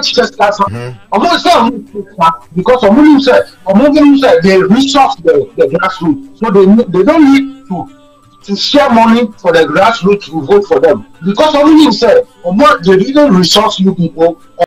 teachers class. Almost because they resource the grassroots, so they don't need to share money for the grassroots to vote for them because only you say, they didn't resource you people.